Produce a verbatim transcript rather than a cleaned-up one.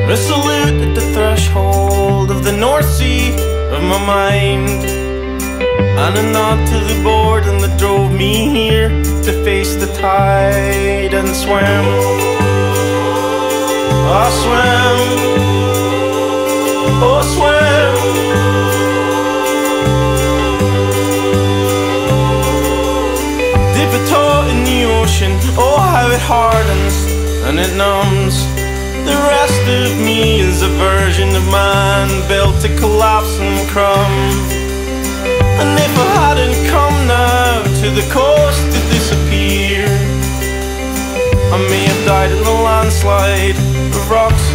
A salute at the threshold of the North Sea of my mind, and a nod to the boredom that drove me here to face the tide and swim. I swim, oh swim. Dip a toe in the ocean, oh how it hardens and it numbs. The rest of me is a version of man built to collapse and crumb. And if I hadn't come now to the coast to disappear, I may have died in the landslide of rocks